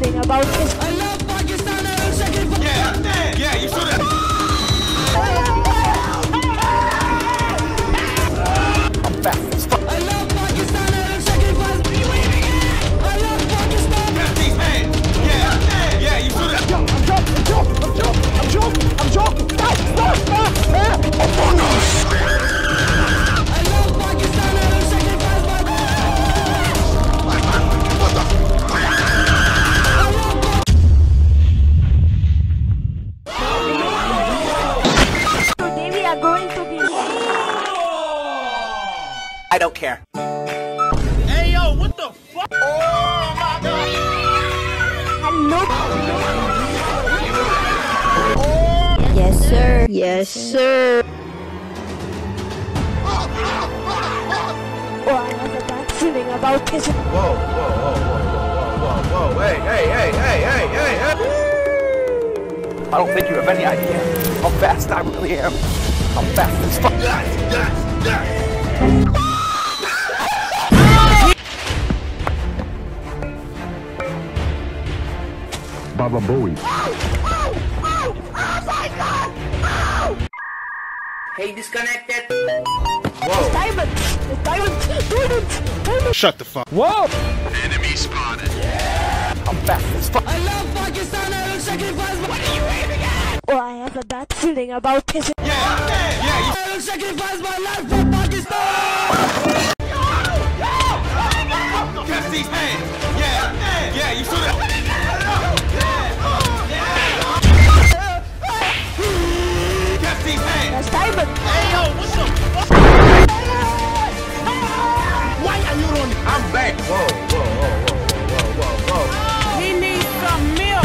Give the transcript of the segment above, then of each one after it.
feeling about this. I love Pakistan. I will sacrifice. Yeah, you should have. I'm fast as fuck. I love Pakistan. I will sacrifice. I love Pakistan. Got these hands. Yeah, you should have. I'm joking. Stop. Among us. I love Pakistan. I will sacrifice my. What the? Today we are going to be. I don't care. Hey yo, what the fuck? Oh my god! Hello. Yes, sir. Yes, sir. Oh, I have a bad feeling about this. Whoa. Hey. I don't think you have any idea how fast I really am. I'm fast as fuck. Baba Bowie. Oh my God! Hey, disconnected. Whoa. Diamond! Shut the fuck. Whoa. Enemy spotted. I'm fast as fuck. I love Pakistan. I will sacrifice my. What are you aiming at? Oh, I have a bad feeling about this. I will sacrifice my life for Pakistan. Catch these hands. Yeah, you should have. Catch these hands. That's Diamond! Hey yo, what the fuck? Why are you running? I'm back. Whoa. He needs some milk.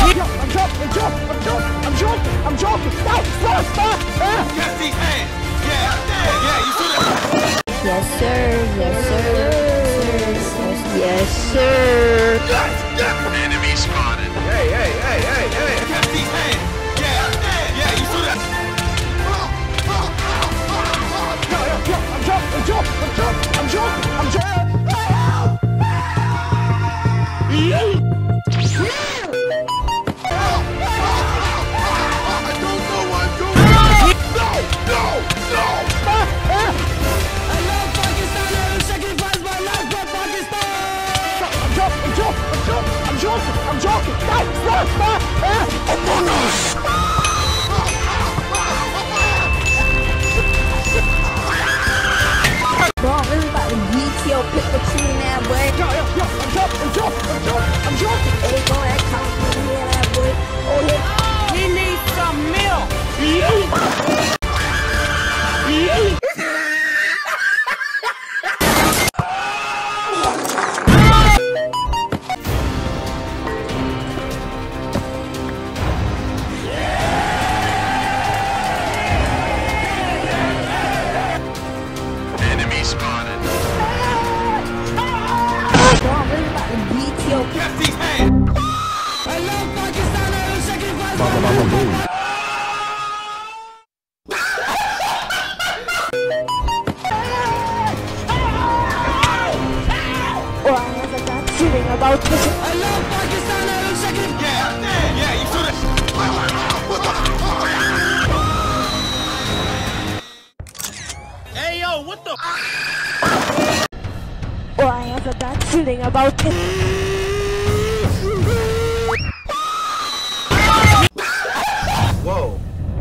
I'm joking! Stop! Catch these hands. Yeah, you should have. Yes, sir! Enemy spotted. Hey. Catch these hands. Yeah, you should have. I'm joking! I don't know what I'm doing. No. I love Pakistan. I will sacrifice my life for Pakistan. I'm joking! Stop! Among us. Bro, I'm really about to detail Pikachu in that boy. I'm joking! Hey, go ahead, count me in that boy. Oh, yeah. He needs some milk. Enemy spotted. Bro, I'm really about to detail Catch these hands. I love Pakistan. I will sacrifice my Baba life. Bowie. Oh, I have a bad feeling about this. I love Pakistan. I will sacrifice. Yeah, you should have. Hey yo, what the? Oh, I have a bad feeling about this. Whoa.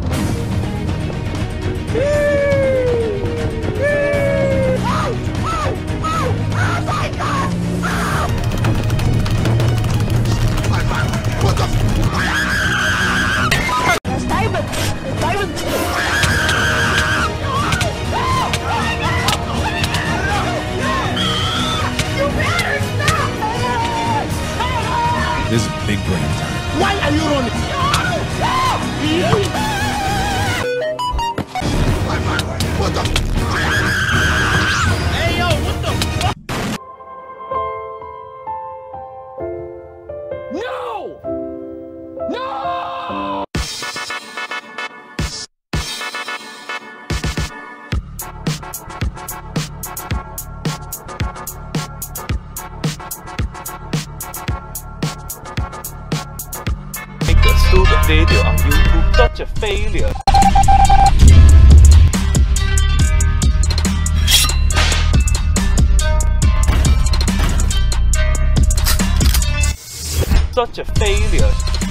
That's Diamond! This is big brain time. Why are you running? What the? Hey yo, what the fuck? No! video on YouTube. Such a failure. Such a failure.